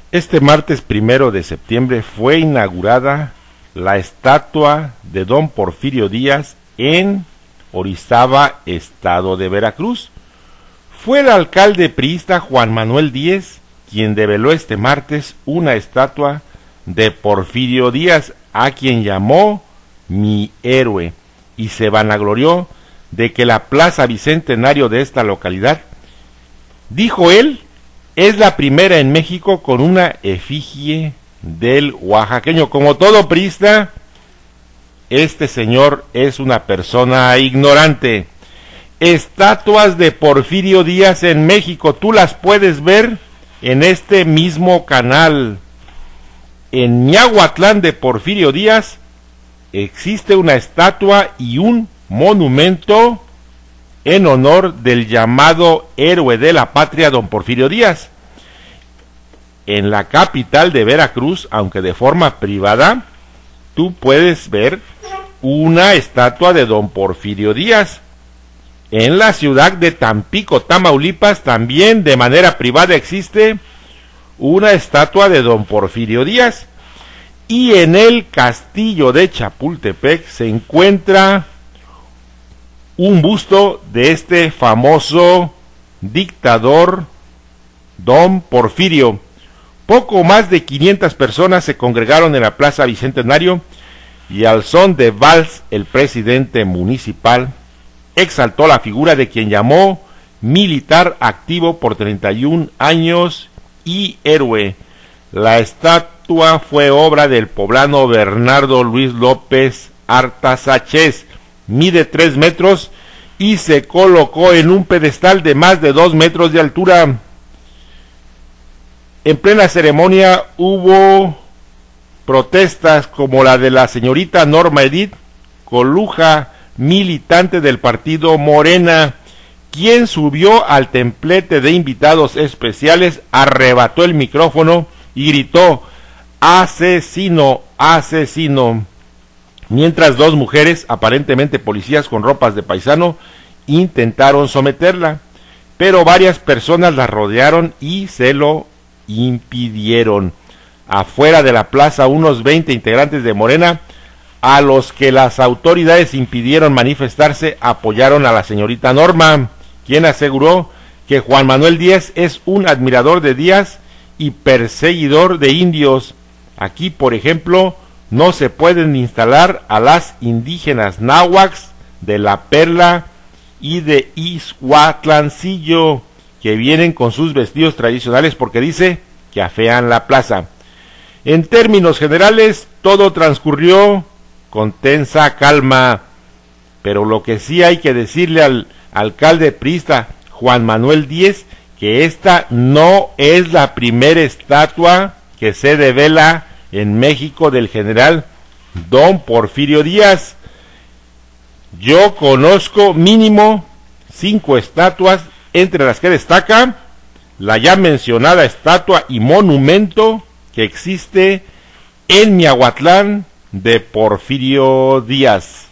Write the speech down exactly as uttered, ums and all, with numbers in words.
Este martes primero de septiembre fue inaugurada la estatua de don Porfirio Díaz en Orizaba, estado de Veracruz. Fue el alcalde priista Juan Manuel Díez quien develó este martes una estatua de Porfirio Díaz, a quien llamó mi héroe, y se vanaglorió de que la plaza bicentenario de esta localidad, dijo él, es la primera en México con una efigie del oaxaqueño. Como todo priista, este señor es una persona ignorante. Estatuas de Porfirio Díaz en México, tú las puedes ver en este mismo canal. En Miahuatlán de Porfirio Díaz existe una estatua y un monumento en honor del llamado héroe de la patria, don Porfirio Díaz. En la capital de Veracruz, aunque de forma privada, tú puedes ver una estatua de don Porfirio Díaz. En la ciudad de Tampico, Tamaulipas, también de manera privada existe una estatua de don Porfirio Díaz. Y en el castillo de Chapultepec se encuentra un busto de este famoso dictador, don Porfirio. Poco más de quinientas personas se congregaron en la Plaza Bicentenario y al son de vals el presidente municipal exaltó la figura de quien llamó militar activo por treinta y un años y héroe. La estatua fue obra del poblano Bernardo Luis López Artazáchez, mide tres metros y se colocó en un pedestal de más de dos metros de altura. En plena ceremonia hubo protestas como la de la señorita Norma Edith Coluja, militante del partido Morena, quien subió al templete de invitados especiales, arrebató el micrófono y gritó asesino, asesino, mientras dos mujeres, aparentemente policías con ropas de paisano, intentaron someterla, pero varias personas la rodearon y se lo impidieron. Afuera de la plaza, unos veinte integrantes de Morena, a los que las autoridades impidieron manifestarse, apoyaron a la señorita Norma, quien aseguró que Juan Manuel Díaz es un admirador de Díaz y perseguidor de indios. Aquí, por ejemplo, no se pueden instalar a las indígenas náhuatl de La Perla y de Ixhuatlancillo, que vienen con sus vestidos tradicionales porque dice que afean la plaza. En términos generales, todo transcurrió con tensa calma, pero lo que sí hay que decirle al alcalde priista Juan Manuel Díaz, que esta no es la primera estatua que se devela en México del general don Porfirio Díaz. Yo conozco mínimo cinco estatuas, entre las que destaca la ya mencionada estatua y monumento que existe en Miahuatlán de Porfirio Díaz.